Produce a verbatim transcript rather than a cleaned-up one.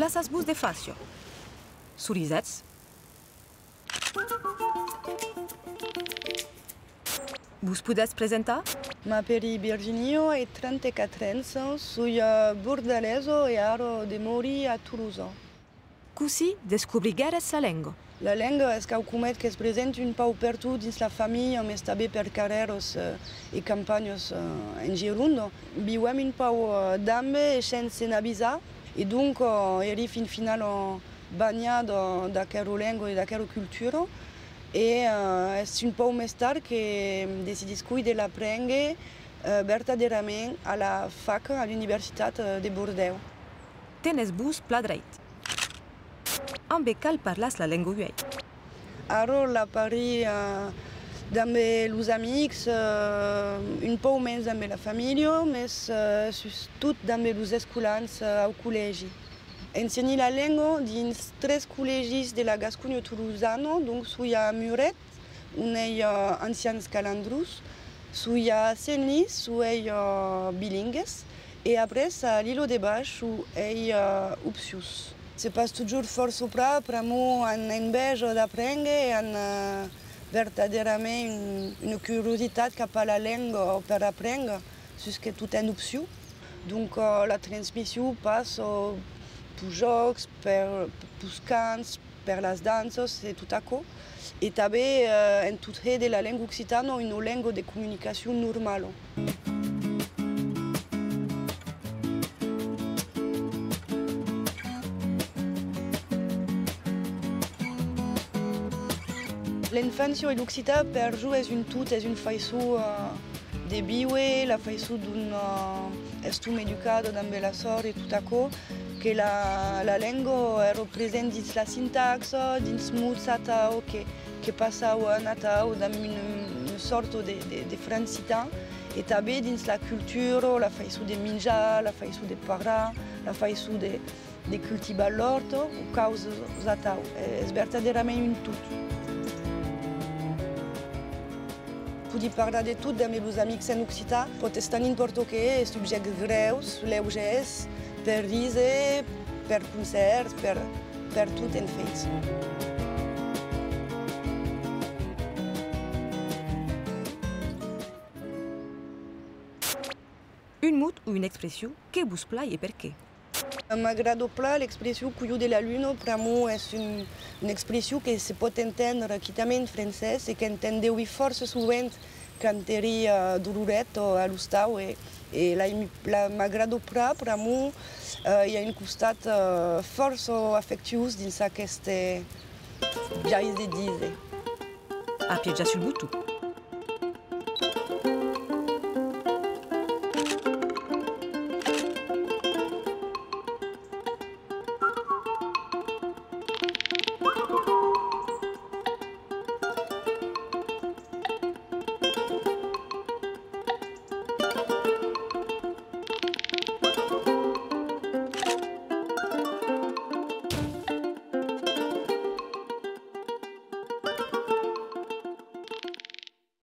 lasas-vos de facio. Sorisets. Vos podeu presentar? M'appelle Virginio e trentaquattro ans, sou bordaleso e aro de mori a Toulouse. Così descobrigueres la lengua. La lengua és quelcomet que es presenta un pau per tu dins la família, més també per carreros e campanyes en Gironda. Viuem un pau d'ambe e sense n'avisar, e donc eri fin final bagnat d'aquesta lengua e d'aquesta cultura. E uh, és un pau més tard que decidisco de l'aprendre uh, verdaderament a la fac, a l'Universitat de Bordeus. Tenes vos pla dreit. Amb cal parlas la lengua uei? Ara la parli uh, amb els amics, uh, un pau més amb la família, més uh, tot amb els escolans uh, al col·legi. Ensenyi la lengua dins tres col·legis de la Gascònia toulousana, donc sou a Muret, on est uh, ancians calandrus, sou a Senlis, sou est uh, bilingues, et après à l'îlot de Baix, où est uh, Upsius. C'est pas toujours força pra, per mo en enveja d'apprendre et en uh, verdaderament une, une curiositat cap a la lengua per apprendre, jusqu'à tout en Upsiu. Donc uh, la transmission passe uh, per jocs, per, per cants, per les danses et tout això. Et també eh, en tot de la lengua occitana una lengua de comunicació normal. L'infància i l'occità per jo és un tot, és un faisó uh, de viure, la faisó d'un uh, estum educat amb la sort i tot això, que la, la lengua representa dins la sintaxe, dins mots atau que, que passaven atau amb una, una sort de, de, de francitat, i també dins la cultura, la façó de menjar, la façó de parlar, la façó de, de cultivar l'hort, o causes atau. És verdaderament un tot. Puc parlar de tot amb els amics en occità, pot estar n'importa què, subjectes greus, lleugers, per risa, per concerts, per, per tot en fet. Un mot ou une expression que vous plaît et per què? M'agrada pla l'expressió cuyo de la luna, per mo és un, una expressió que se pot entendre quitament en francès i que entendeu força sovint quan eri a Doloret o a l'Hostau. I, i la, la m'agrada pla, per mo uh, hi ha un costat uh, força afectuós dins aquest jais de dire. Appieggia sul butto.